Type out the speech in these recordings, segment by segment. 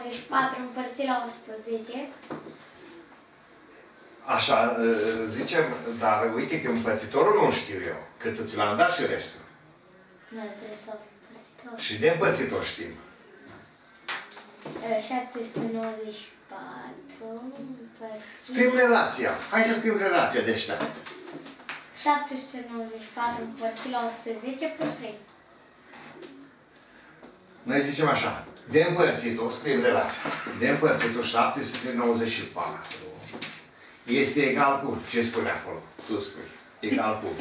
794 împărțit la 110. Așa, zicem, dar uite că împărțitorul nu știu eu. Că tu ți l-am dat și restul. Nu, trebuie să împărțitor. Și de împărțitor știm. 794 împărțit... Scriem relația. Hai să scriem relația de ăștia. 794 împărțit la 110 plus 3. Noi zicem așa. De împărțitor, scriem relația. De împărțitor 794 este egal cu... Ce spune acolo? Tu spui. Egal cu...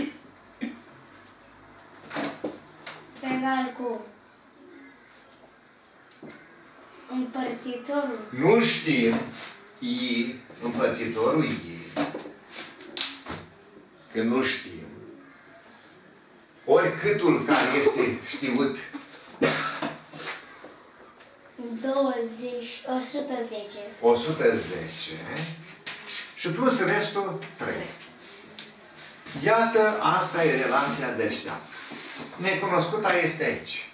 Egal cu... Împărțitorul. Nu știm I, împărțitorul I, că nu știm. Ori câtul care este știut. 110. 110. Și plus restul 3. Iată, asta e relația de ăștia. Necunoscuta este aici.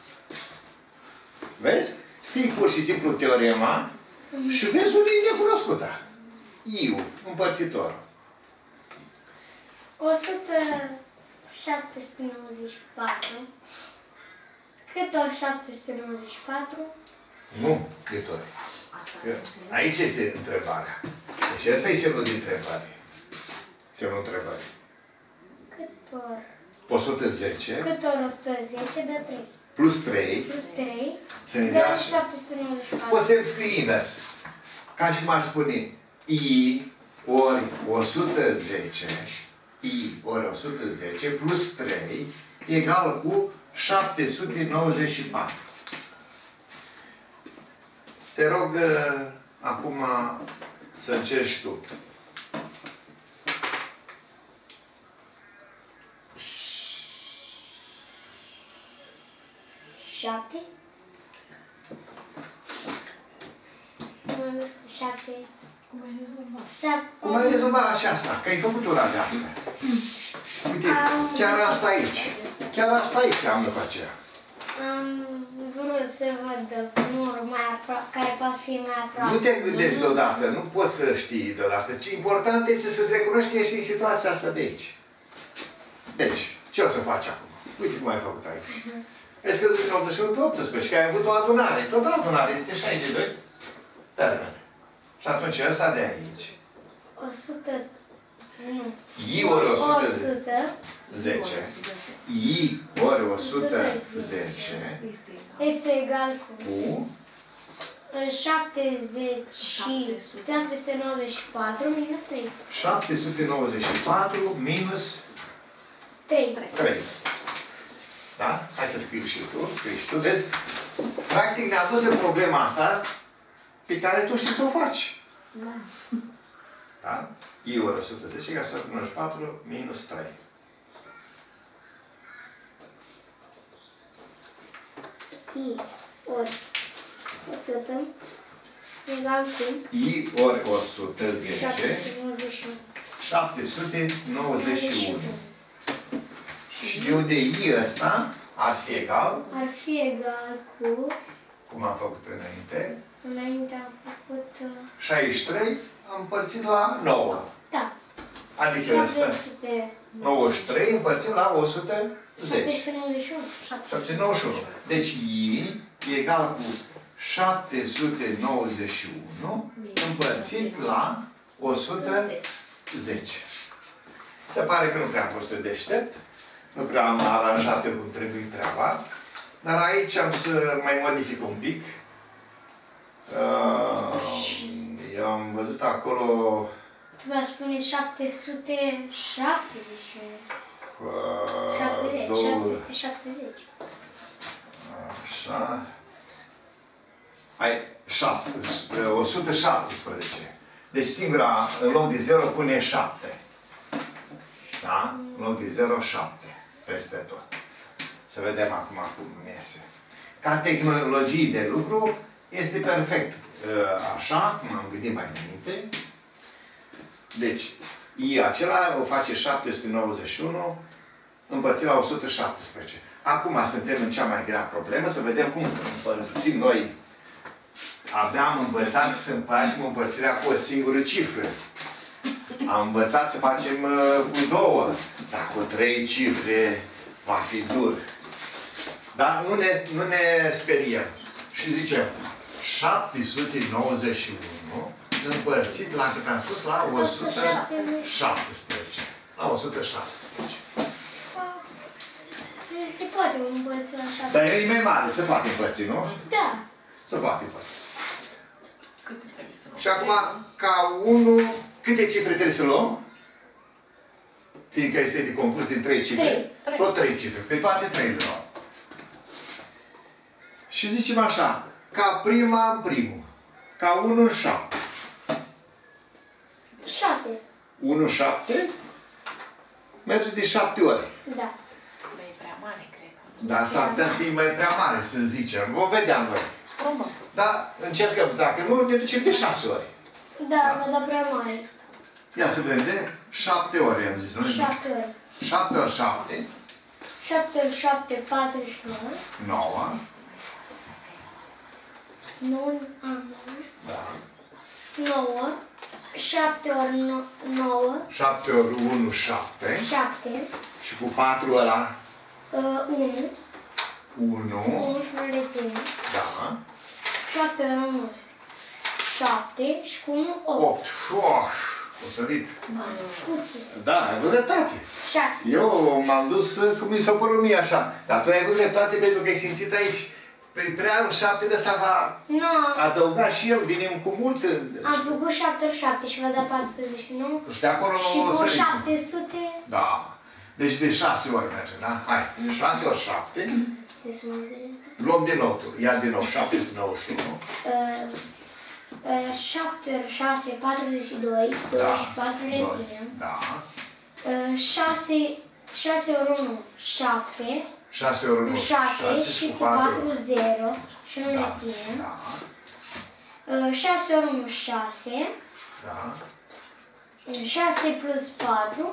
Vezi? Scrii pur și simplu teorema și vezi unde e necunoscuta. Iu, împărțitor. 794. Cât ori 794? Nu, cât ori. Aici este întrebarea. Deci ăsta e semnul de întrebare. Semnul întrebării. Cât ori? 110. Cât ori 110 de 3? Plus 3. Plus 3. Să ne De dea 794. poți să-mi scrii invers. Ca și m-aș spune I ori 110. I ori 110 plus 3 egal cu 794. Te rog acum să încerci tu. Șapte? Șapte. Cum ai rezolvat? Cum ai rezolvat și asta? Că ai făcut una de asta. Uite, chiar asta aici. Chiar asta aici am după aceea. Am vrut să văd numărul mai aproape, care poate fi mai aproape. Nu te gândești deodată, nu poți să știi deodată, ci important este să-ți recunoști că ești în situația asta de aici. Deci, ce o să faci acum? Uite cum ai făcut aici. Ai scăzut din 81 pe 18, că ai avut o adunare. Tot o adunare este 62 termen. Și atunci ăsta de aici. 100... Nu. I ori 110. 100 I ori 110 este egal cu cu 70 și 794 minus 3. 794 minus 3. 3. Da? Hai să scriu și tu. Scrii și tu. Vezi? Practic ne-a dus în problema asta pe care tu știi să o faci. Da. Da? I ori 110 egal 194 minus 3. I ori 100 egal cu I ori 110 791. 791. Și de unde I ăsta ar fi egal, Ar fi egal cu... cum am făcut înainte, Înainte am făcut... 63 am împărțit la 9. Da. Adică ăsta 93 împărțit la 110. 791. 791. Deci I e egal cu 791 împărțit la 110. Se pare că nu prea am fost eu deștept. Nu prea am aranjat eu cum trebuie treaba. Dar aici am să mai modific un pic. Eu am văzut acolo... Trebuia să spune 771. 770. Așa. Ai 117. Deci singura, în loc de 0, pune 7. Da? În loc de 0, 7. Peste tot. Să vedem acum cum iese. Ca tehnologie de lucru, este perfect. Așa, cum am gândit mai înainte. Deci, I acela o face 791 împărțit la 117. Acum suntem în cea mai grea problemă, să vedem cum împărțim noi abia am învățat să împărțim împărțirea cu o singură cifră. Am învățat să facem cu 2, dar cu 3 cifre va fi dur. Dar nu ne speriem. Și zicem 791 împărțit la cât am spus, la 117. La 117. Se poate împărți la 7. Dar e mai mare, se poate împărți, nu? Da. Se poate împărți. Câte trebuie să luăm? Și acum, ca 1, câte cifre trebuie să luăm? Fiindcă este compus din 3 cifre. 3. Tot 3 cifre. Pe toate 3 le luăm. Și zicem așa, ca prima în primul. Ca 1 în 7. 6. 1 în 7 merge de 7 ori. Da. Băi, e prea mare, cred. Dar s-ar putea să fie mai prea mare, să zicem. Vom vedea noi. Cum? Dar încercăm, dacă nu, ne ducem de 6 ori. Da, vă da prea mare. Ia să vedem de 7 ori, am zis, nu? 7 ori. 7 ori 7. 7 ori 7, 49. 9. 9. Da. 9. 7 ori 9. 7 ori 1, 7. 7. Și cu 4 ăla, 1. 1. 1 și mai reține. Da. 7 ori 1. 7 și cu 1, 8. 8. Șoș! O sărit. Puțin. Da, ai avut dreptate. 6. Eu m-am dus cum mi s-a părut mie așa. Dar tu ai avut dreptate pentru că ai simțit aici. Păi prea 7 de ăsta va Nu. adăuga și el, vine cu mult. Am făcut 7 ori 7 și vă da 49. Și de acolo Și cu sărit. 700. Da. Deci de 6 ori merge, da? Hai, 6 ori 7. Trebuie să mă gândesc. Luăm din nou tu. Ia din nou 791. 7 ori 6, 42. 24 reținem. Da. 6 ori 1, 7. 6 ori 1, 6 și cu 4, 0. Și nu Da. reținem. Da. 6 ori 1, 6. Da. 6 plus 4.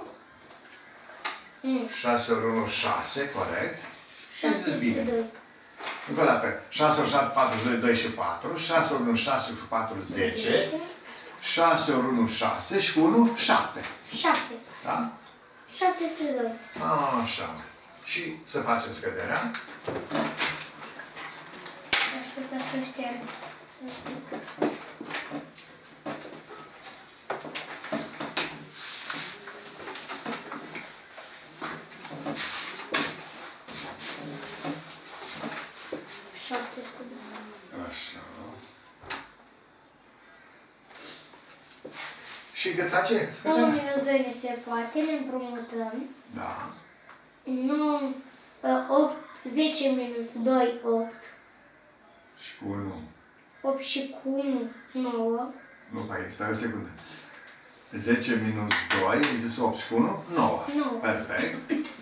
6 ori 1, 6, corect. Și zici bine. 602. Încă o dată. 6 ori 7, 42, 2 și 4. 6 ori 1, 6 și 4, 10. 6 ori 1, 6 și cu 1, 7. 7. Da? 702. Așa. Și să facem scăderea. Așteptă să șterg. Așa. Și cât face 1 scăderea? minus 2 nu se poate, ne împrumutăm. Da. 8, 10 minus 2, 8. Și cu 1. 8 și cu 1, 9. Nu, mai stai o secundă. 10 minus 2, ai zis 8 și cu 1? 9. 9. Perfect.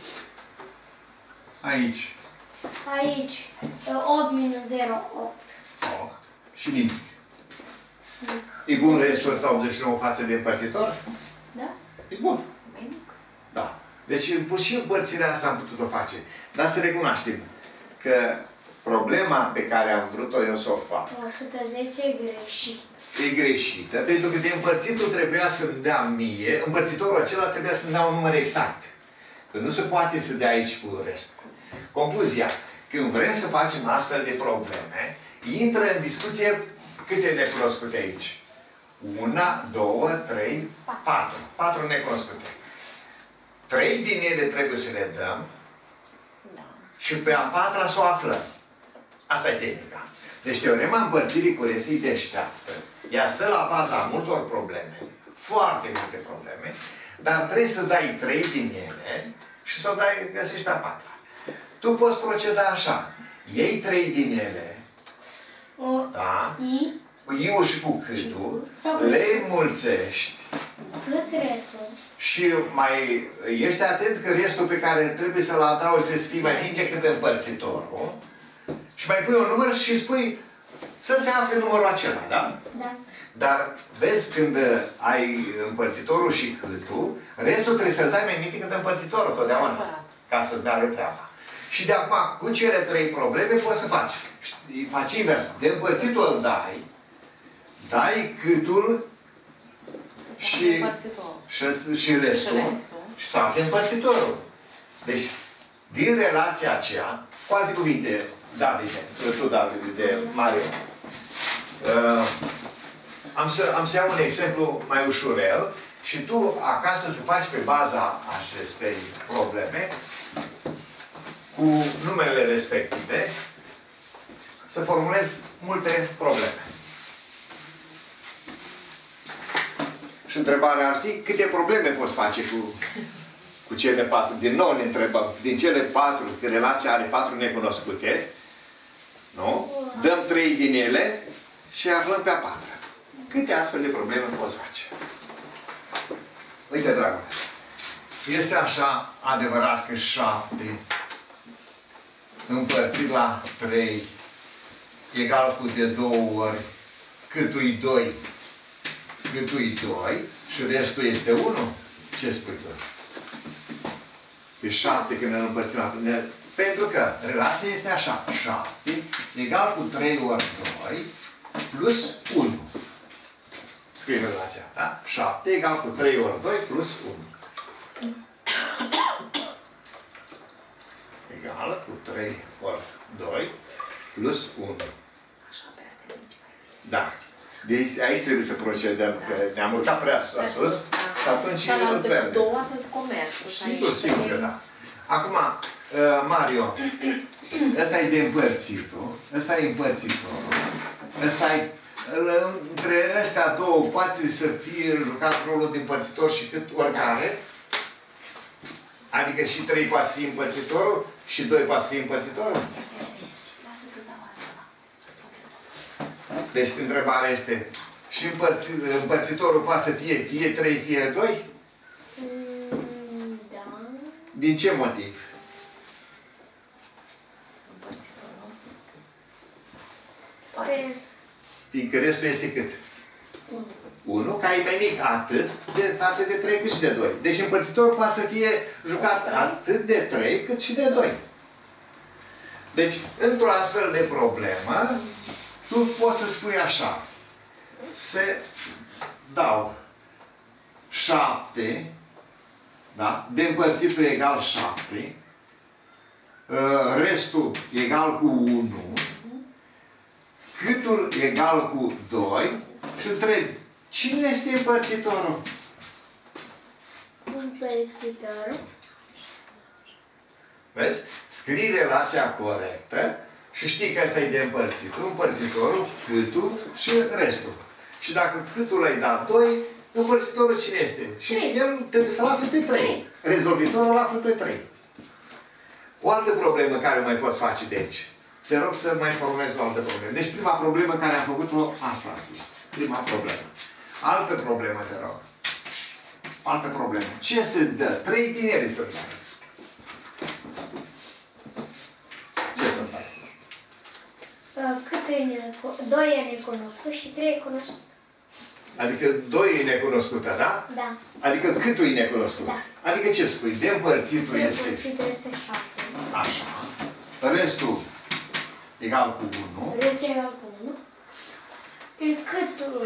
Aici. Aici, 8 minus 0, 8. 8. Și nimic. E bun restul ăsta 89 față de împărțitor? Da? E bun. Mai mic. Da. Deci și împărțirea asta am putut-o face. Dar să recunoaștem că problema pe care am vrut-o eu să o fac 110 e greșit. e greșită, pentru că de împărțitul trebuia să-mi dea mie, împărțitorul acela trebuia să-mi dea un număr exact. Că nu se poate să dea aici cu rest. Concluzia, când vrem să facem astfel de probleme, intră în discuție câte necunoscute aici. 1, 2, 3, 4. 4 necunoscute. 3 din ele trebuie să le dăm Da. și pe a 4-a să o aflăm. Asta e tehnica. Deci teorema împărțirii cu rest e deșteaptă. Ea stă la baza multor probleme, foarte multe probleme, dar trebuie să dai 3 din ele și să o dai, găsești pe a 4-a. Tu poți proceda așa. Iei 3 din ele, O, da? I Iu și cu câtul, Sau- le înmulțești plus restul. și mai ești atent că restul pe care trebuie să-l adaugi trebuie să fie mai mic decât împărțitorul. Și mai pui un număr și spui să se afle numărul acela, da? Da. Dar vezi când ai împărțitorul și câtul, restul trebuie să-l dai mai mic decât împărțitorul totdeauna. Adevărat. Ca să meargă treaba. Și de acum, cu cele 3 probleme poți să faci. Faci invers. De împărțitul îl dai dai câtul și restul. Și să afle împărțitorul. Deci, din relația aceea, cu alte cuvinte, Davide, tu, Davide, Mario, am să iau un exemplu mai ușurel și tu acasă să faci pe baza acestei probleme, cu numerele respective, să formulezi multe probleme. Și întrebarea ar fi, câte probleme poți face cu cele 4? Din nou ne întrebăm, din cele 4, că relația are 4 necunoscute, nu? Dăm 3 din ele și aflăm pe a 4. Câte astfel de probleme poți face? Uite, dragul, este așa adevărat că 7 împărțit la 3 egal cu de 2 ori câtui 2 și restul este 1? Ce spui tu? Pe 7 când ne împărțim la... Pentru că relația este așa. 7 egal cu 3 ori 2 plus 1. Scrie relația, da? 7 egal cu 3 ori 2 plus 1. Egal cu 3 ori 2 plus 1. Da. Deci aici trebuie să procedăm, că ne-am urcat prea sus și atunci îl pierdem. Două să-ți comerțul. Sigur că da. Acum, Mario, ăsta e de împărțitul, ăsta e împărțitorul, ăsta e... Între ăștia două poate să fie jucat rolul de împărțitor și cât oricare. Adică și 3 poate fi împărțitorul și 2 poate fi împărțitorul. Deci întrebarea este, și împărțitorul poate să fie 3, fie 2? Da. Din ce motiv? Împărțitorul. Fiindcă restul este cât? 1, ca e mai mic atât de față de 3 cât și de 2. Deci împărțitorul poate să fie jucat atât de 3 cât și de 2. Deci, într-o astfel de problemă, tu poți să spui așa. Se dau 7, da? De împărțitul egal 7, restul egal cu 1, câtul egal cu 2 și întreb, cine este împărțitorul? Împărțitorul. Vezi? Scrii relația corectă și știi că asta e de împărțitul, împărțitorul, câtul și restul. Și dacă câtul l-ai dat 2, împărțitorul cine este? Și el trebuie să-l afle pe 3. Rezolvitorul îl află pe 3. O altă problemă care o mai poți face de aici. Te rog să mai formulezi o altă problemă. Deci prima problemă care am făcut-o, asta a spus. Prima problemă. Altă problemă, te rog. Altă problemă. Ce se dă? 3 din ele să dai. Ce să dai? Cât e 2 e necunoscut și 3 e cunoscut. Adică 2 e necunoscută, da? Da. Adică câtul e necunoscut? Da. Adică ce spui? De împărțitul De este... împărțitul este 7. Așa. Restul egal cu 1. Restul egal cu 1. Și câtul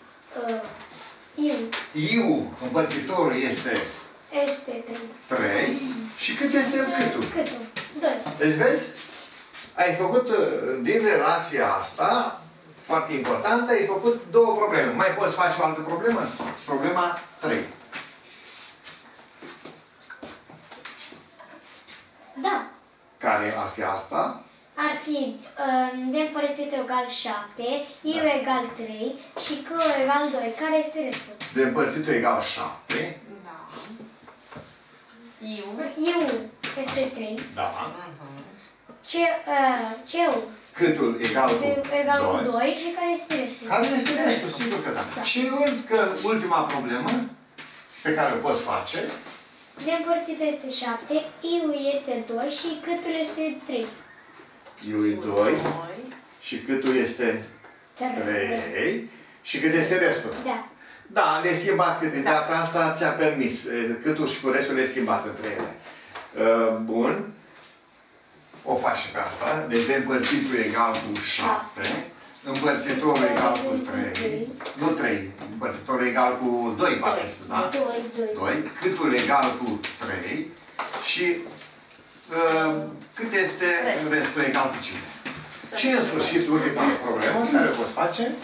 Iu, împărțitorul este... Este 3. 3. Și cât este câtul? Câtul? 2. Deci vezi? Ai făcut din relația asta, foarte importantă, ai făcut 2 probleme. Mai poți face o altă problemă? Problema 3. Da. Care ar fi asta? Ar fi de împărțit egal 7, eu egal 3 și că egal 2. Care este restul? De împărțitul egal 7. Da. Eu este 3. Da. Ceu Câtul egal cu 2. 2 și care este restul? Care este restul? Sigur că da. Și ultima problemă pe care o poți face. De împărțit este 7, eu este 2 și câtul este 3. Eu e 2 și câtul este 3 și cât este restul. Da. Da, le-ai schimbat cât de data asta ți-a permis. Câtul și cu restul le-ai schimbat între ele. Bun. O faci și pe asta. Deci de împărțitul egal cu 7, împărțitorul egal cu 3 împărțitorul egal cu 2, da? 2. Câtul egal cu 3 și cât este restul egal cu cine? Și în sfârșit, ultima problemă care o poți face?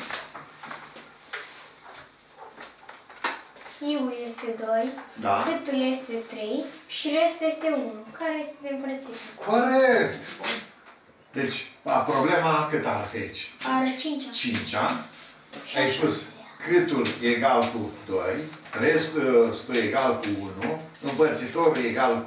I-ul este 2, Da. câtul este 3 și restul este 1, care este de împărțit. Corect! Deci, problema cât ar fi aici? Are 5. 5-a. Ai spus câtul egal cu 2, restul egal cu 1, împărțitorul egal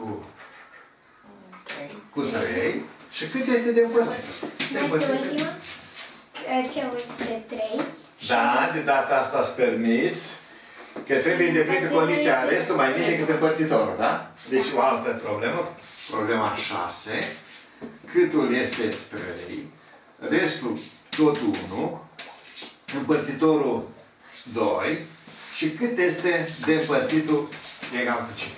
cu 3 și cât este de împărțit? Mai este ultima? Ce-ul este 3. Da, de data asta îți permiți că trebuie îndeplinit condiția restul mai bine decât împărțitorul, da? Deci o altă problemă, problema 6, câtul este 3, restul tot 1, împărțitorul 2 și cât este de împărțitul egal cu cine?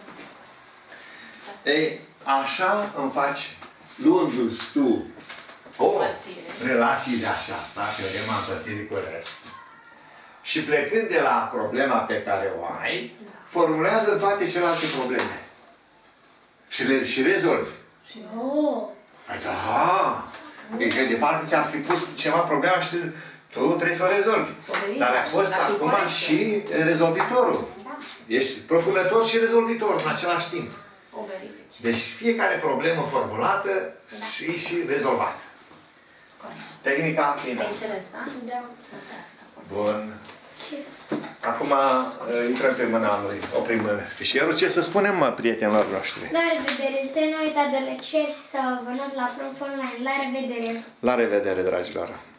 Ei, așa îmi faci, luându-ți tu o relație de aceasta, teorema împărțirii cu restul, și plecând de la problema pe care o ai, formulează toate celelalte probleme. Și le și rezolvi. Păi da! E că de parcă ți-ar fi pus ceva problema și tu trebuie să o rezolvi. Dar a fost acum și rezolvitorul. Ești propunător și rezolvitor în același timp. Deci fiecare problemă formulată și rezolvată. Tehnica fiind. Ai înțeles, da? Da. Bun. Acum intrăm pe mâna lui, oprim fișierul. Ce să spunem, prietenilor noștri? La revedere! Să nu uitați de like, share și să vă noți la Prof Online. La revedere! La revedere, dragilor!